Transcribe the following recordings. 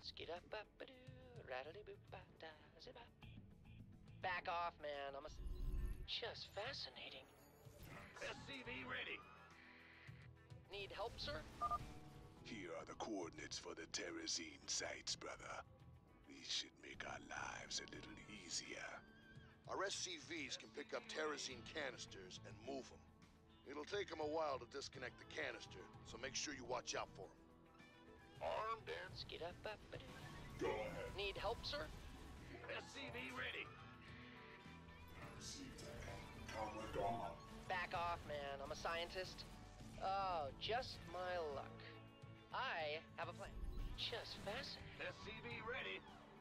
Skid up up a doo, rattly boop ba da zip up. Back off, man. Just fascinating. SCV ready. Need help, sir? Here are the coordinates for the Terrazine sites, brother. These should make our lives a little easier. Our SCVs can pick up Terrazine canisters and move them. It'll take them a while to disconnect the canister, so make sure you watch out for them. Armed and Skid up up a doo. Go ahead. Need help, sir? SCV ready. Received that. Camera gone. Back off, man. I'm a scientist. Oh, just my luck. I have a plan. Just fascinating. SCV ready.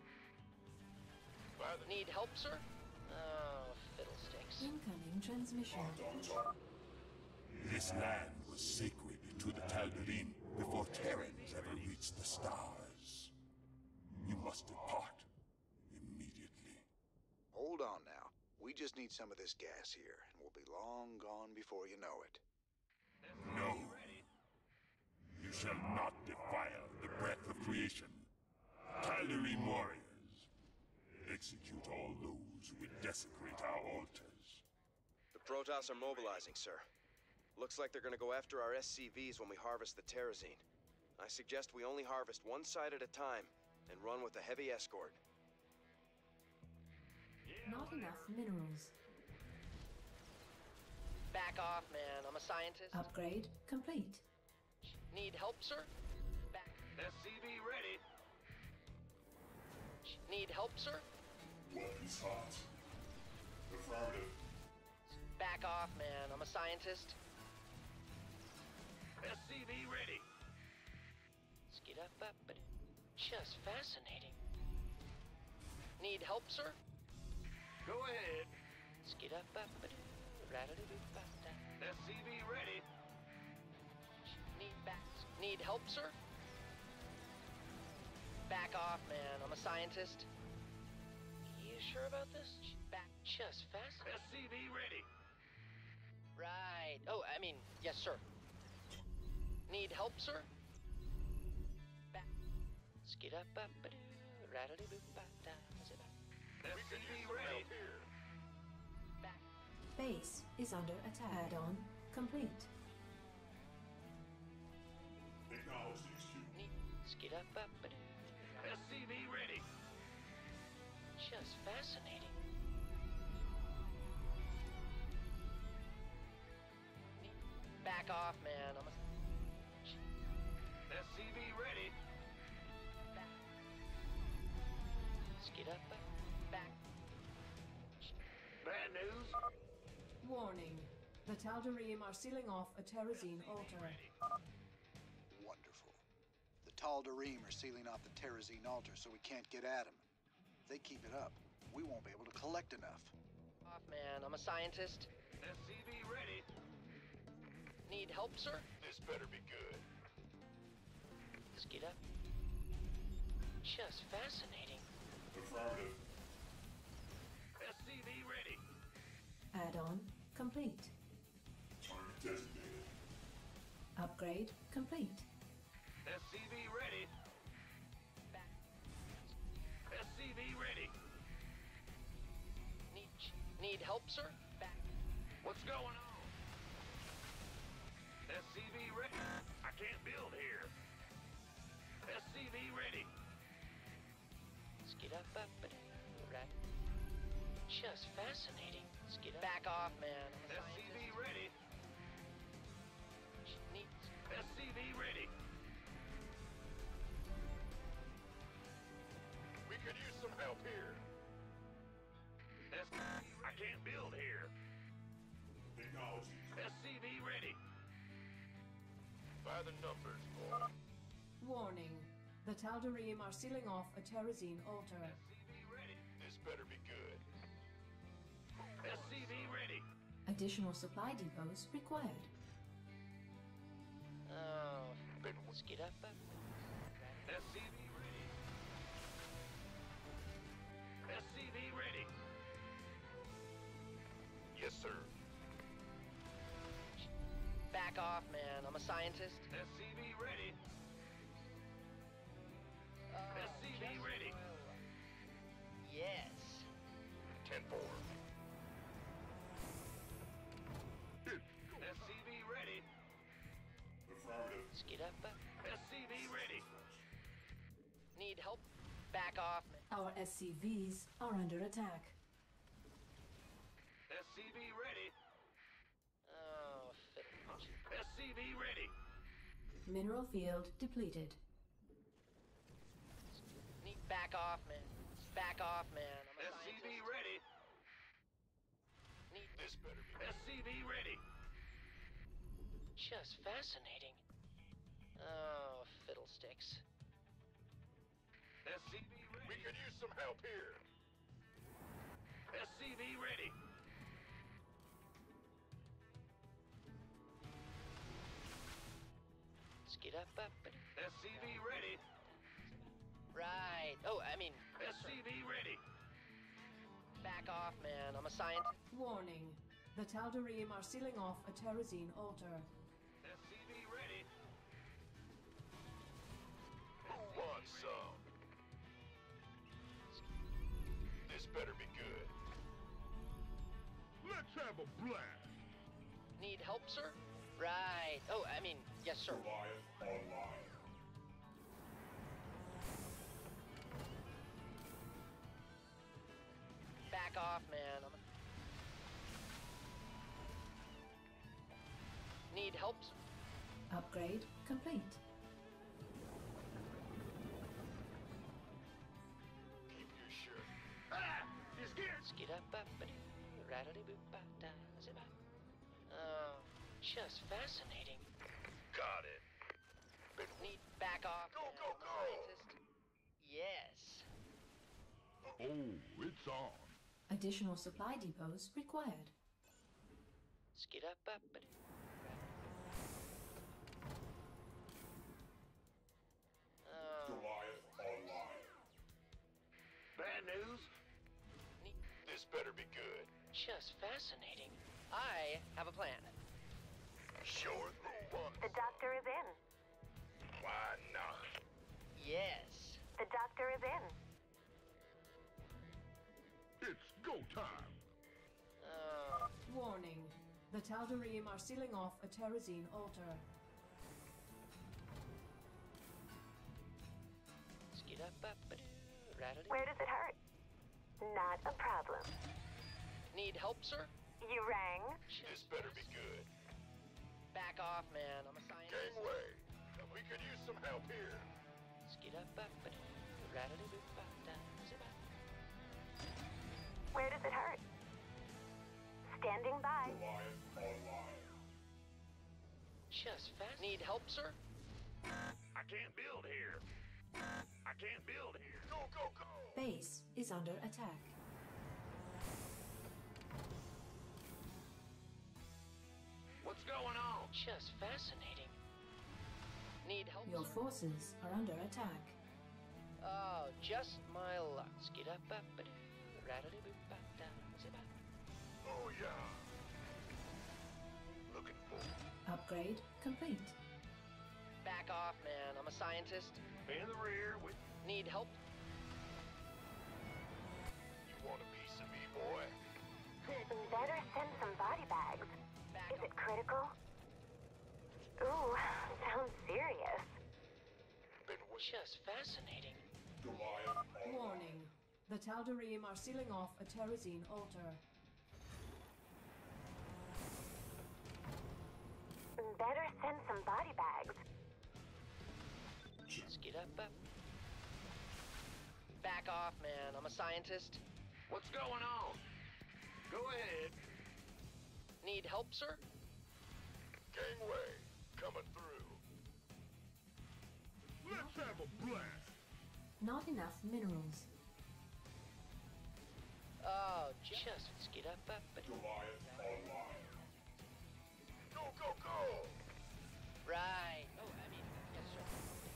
Need help, sir? Oh, fiddlesticks. Incoming transmission. On top. This land was sacred to the Tal'Darim before Terrans ever reached the stars. You must depart immediately. Hold on now. We just need some of this gas here, and we'll be long gone before you know it. No. You shall not defile the breath of creation. Tal'Darim warriors, execute all those who would desecrate our altars. The Protoss are mobilizing, sir. Looks like they're gonna go after our SCVs when we harvest the Terrazine. I suggest we only harvest one side at a time and run with a heavy escort. Not enough minerals. Back off, man. I'm a scientist. Upgrade complete. Need help, sir? Back. SCV ready. Need help, sir? Weapons hot. Affirmative. Back off, man. I'm a scientist. SCV ready. Skid up up a doo. Just fascinating. Need help, sir? Go ahead. Skid up up a doo. Rattly boop ba da. SCV ready. Need help, sir? Back off, man. I'm a scientist. You sure about this? Back. Just fascinating. SCV ready. Right. Oh, I mean, yes, sir. Need help, sir? Back. Skid up up a doo. Rattly boop ba da. Zip up. SCV ready. Back. Base is under attack. Add-on complete. Acknowledge the HQ. Need. Skid up up a doo. SCV ready. Just fascinating. Back off, man. I'm a... SCV ready. Back. Skid up, back. Bad news. Warning. The Tal'Darim are sealing off a Terrazine altar. Ready. Wonderful. The Tal'Darim are sealing off the Terrazine altar so we can't get at them. If they keep it up, we won't be able to collect enough. Off, man. I'm a scientist. SCV ready. Need help, sir? This better be good. Skid up. Just fascinating. Affirmative. SCV ready. Add-on complete. Target designated. Upgrade complete. SCV ready. Back. SCV ready. Need help, sir? Back. What's going on? SCV ready. I can't build here. SCV ready. Skid up, right. Just fascinating. Skid up. Back off, man. I'm a SCV scientist. ready. Need. SCV ready. We could use some help here. SCV, I can't build here. Acknowledge the SCV ready. By the numbers, boy. Warning. The Tal'Darim are sealing off a Terrazine altar. SCV ready. This better be good. SCV ready. Additional supply depots required. Oh. Skid up, SCV ready. SCV ready. Yes, sir. Back off, man. I'm a scientist. SCV ready. Inform. SCV ready. Affirmative. Skid up. SCV ready. Need help? Back off. Our SCVs are under attack. SCV ready. Oh, fiddle. SCV ready. Mineral field depleted. Need back off, man. Back off, man. I'm a SCV scientist. ready. Need This better be. SCV ready. just fascinating. Oh, fiddlesticks. SCV ready. We could use some help here. SCV ready. Skid up. SCV ready. Right. Oh, I mean, SCV ready. back off, man. I'm a scientist. Warning. The Tal'Darim are sealing off a Terrazine altar. SCV ready. Who wants some? This better be good. Let's have a blast. Need help, sir? Right. Oh, I mean, yes, sir. Goliath online. Back off, man. Need help? Upgrade complete. Keep your shirt. Ah! You scared? Skid up, rattly boop, da, zip. Oh, just fascinating. Got it. Need back off. Go, man. go, I'm a go. scientist. Yes. Oh, it's on. Additional supply depots required. Skid up, Oh, Goliath online. Bad news? This better be good. just fascinating. I have a plan. Sure. Who wants? The doctor is in. Why not? Yes. The doctor is in. It's go time. Oh, Warning. The Tal'Darim are sealing off a Terrazine altar. skid up, rattly. Where does it hurt? Not a problem. Need help, sir? You rang? This better be good. Back off, man. I'm a scientist. Gangway. We could use some help here. Skid up, rattly boop, da, zip. Where does it hurt? Standing by. Goliath online. Just fast. Need help, sir? I can't build here. I can't build here. Go, go, go. Base is under attack. What's going on? Just fascinating. Need help, Your sir? forces are under attack. Oh, just my luck. Skid up, rattly boop, da, zip. Oh, yeah. Looking for. Upgrade complete. Back off, man. I'm a scientist. In the rear with. Need help? You want a piece of me, boy? Better send some body bags. Back Is it critical? Ooh, sounds serious. Been with. Just fascinating. Goliath online. Warning. The Tal'Darim are sealing off a Terrazine altar. Better send some body bags. Skid up. Back off, man. I'm a scientist. What's going on? Go ahead. Need help, sir? Gangway. Coming through. Let's have a blast. Not enough minerals. Oh, just skid up. Goliath online. Go, go, go. Right. Oh, I mean, yes, sir.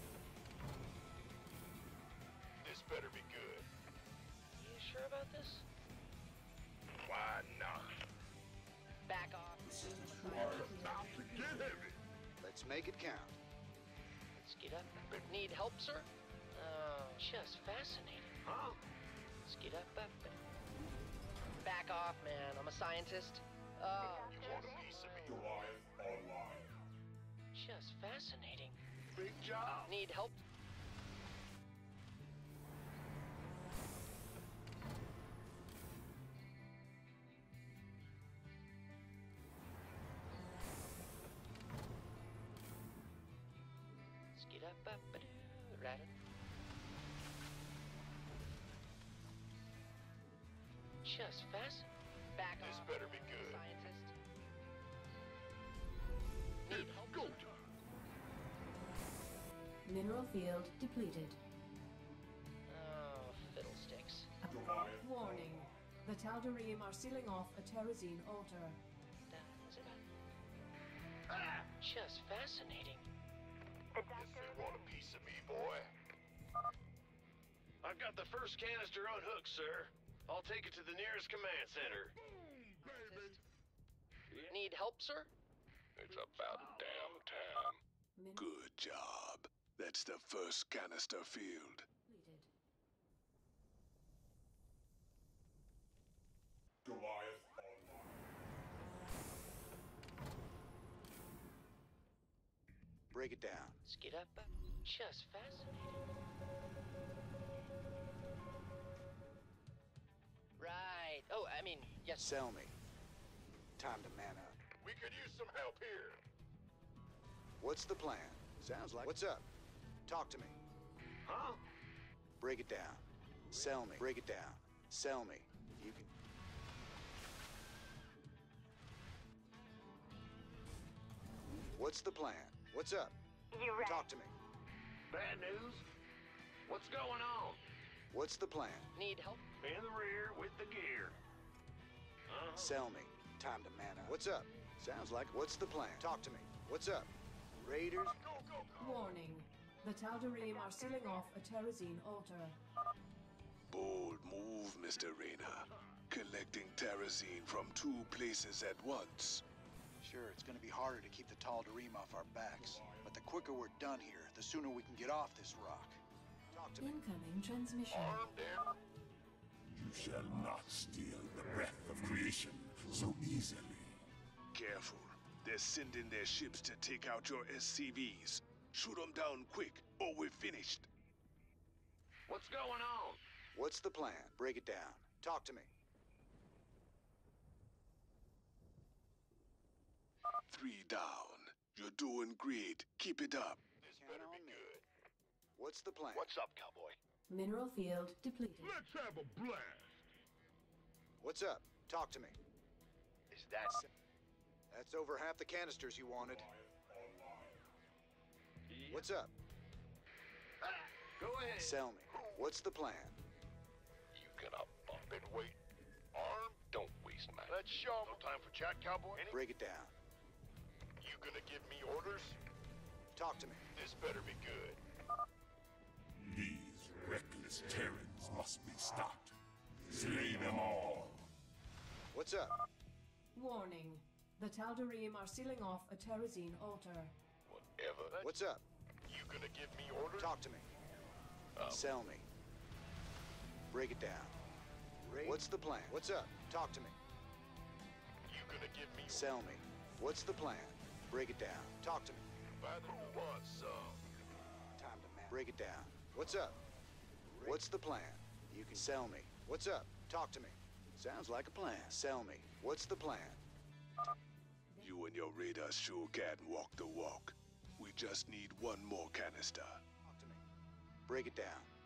This better be good. You sure about this? Why not? Back off. About to get heavy. Let's make it count. Skid up. Need help, sir? Oh, just fascinating. Huh? Skid up. Back off, man. I'm a scientist. You want a piece of me? Goliath online. Just fascinating. Big job. Need help? Skid-up-up-a-doo, rattle. Just fascinating. Back This off, better be good. scientist. Need help? Go sir? time. Mineral field depleted. Oh, fiddlesticks. Goliath. Warning. The Tal'Darim are sealing off a Terrazine altar. Ah! Just fascinating. The Guess doctor they want a piece of me, boy. I've got the first canister unhooked, sir. I'll take it to the nearest command center. Need help, sir? It's about damn time. Good job. That's the first canister filled. Depleted. Goliath online. Break it down. Skid up. Just fascinating. Right. Oh, I mean, yes. Sell me. Time to man up. We could use some help here. What's the plan? Sounds like... What's up? Talk to me. Huh? Break it down. Sell me. Break it down. Sell me. You can... What's the plan? What's up? You ready? Talk to me. Bad news? What's going on? What's the plan? Need help? In the rear with the gear. Sell me. Time to man up. What's up? Sounds like... What's the plan? Talk to me. What's up? Raiders? Go, go, go. Warning. The Tal'Darim are sealing off a Terrazine altar. Bold move, Mr. Reyna. Collecting Terrazine from two places at once. Sure, it's gonna be harder to keep the Tal'Darim off our backs. But the quicker we're done here, the sooner we can get off this rock. Talk to me. Incoming transmission. Armed and... You shall not steal the breath of creation so easily. Careful. They're sending their ships to take out your SCVs. Shoot them down quick, or we're finished. What's going on? What's the plan? Break it down. Talk to me. 3 down. You're doing great. Keep it up. This better be good. What's the plan? What's up, cowboy? Mineral field depleted. Let's have a blast. What's up? Talk to me. Is that... That's over half the canisters you wanted. What's up? Ah, go ahead. Sell me. What's the plan? You gonna bump and wait? Arm? Don't waste my... Let's show 'em. No time for chat, cowboy. Break it down. You gonna give me orders? Talk to me. This better be good. These reckless Terrans must be stopped. Slay them all. What's up? Warning. The Tal'Darim are sealing off a Terrazine altar. Whatever. What's up? You gonna give me orders? Talk to me. Sell me. Break it down. What's the plan? What's up? Talk to me. You gonna give me... Sell me. What's the plan? Break it down. Talk to me. Who wants some? Time to man. Break it down. What's up? What's the plan? You can sell me. What's up? Talk to me. Sounds like a plan. Sell me. What's the plan? You and your raiders sure can walk the walk. We just need one more canister. Talk to me. Break it down.